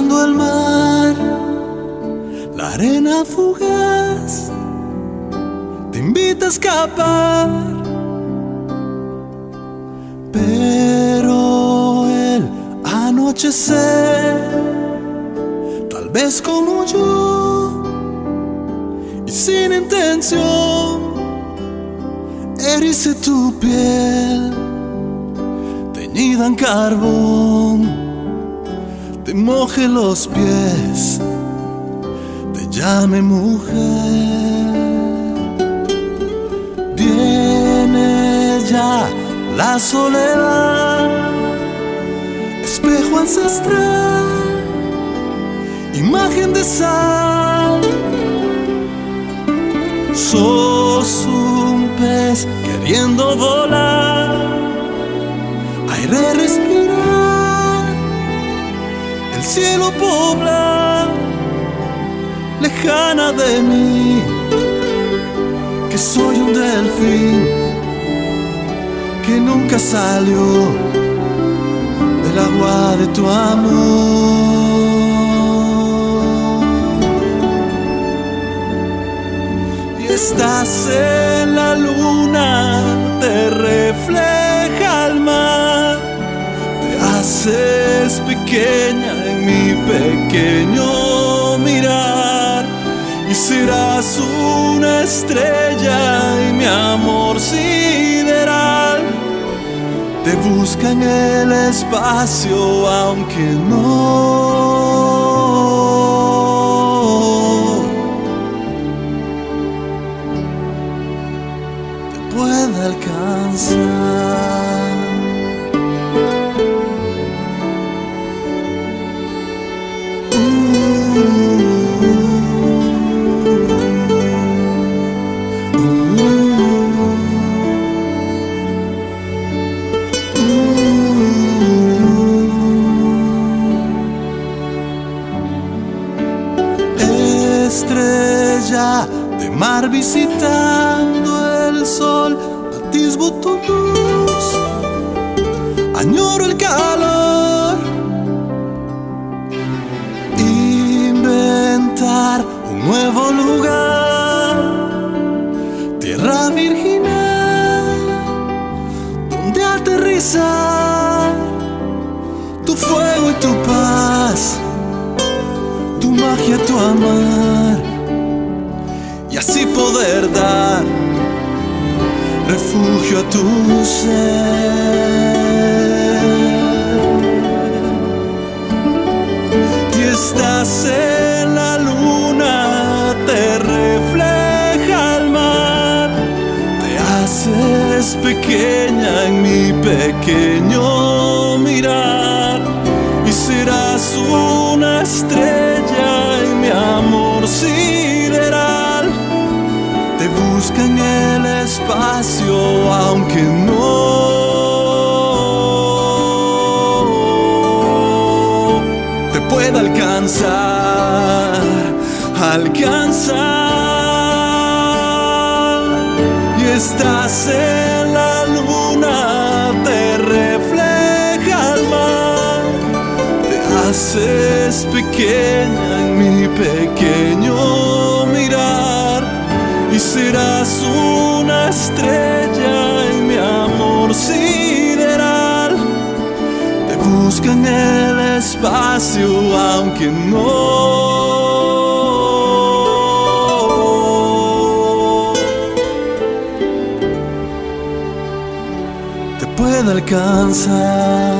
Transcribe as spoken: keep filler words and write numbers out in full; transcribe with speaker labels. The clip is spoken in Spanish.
Speaker 1: Cruzando el mar, la arena fugaz te invita a escapar, pero el anochecer, tal vez como yo y sin intención, erice tu piel teñida en carbón, te moje los pies, te llame mujer. Viene ya la soledad, espejo ancestral, imagen de sal. Sos un pez queriendo volar, aire respirar, el cielo pobla, lejana de mí, que soy un delfín que nunca salió del agua de tu amor. Y estás en la luna, te refleja el mar, te haces pequeña en mi pequeño mirar, y serás una estrella y mi amor sideral te busca en el espacio, aunque no te pueda alcanzar. Estrella de mar visitando el sol, atisbo tu luz, añoro el calor, inventar un nuevo lugar, tierra virginal, donde aterrizar tu fuego y tu paz, tu magia, tu amar, y así poder dar refugio a tu ser. Y estás en la luna, te refleja el mar, te haces pequeña en mi pequeño mirar, y serás una estrella y mi amor sideral te busca en el espacio, aunque no te pueda alcanzar, alcanzar. Y estás en la luna, te refleja el mar, te haces pequeña en mi pequeño mirar, y serás una estrella y mi amor sideral te busca en el espacio, aunque no te pueda alcanzar.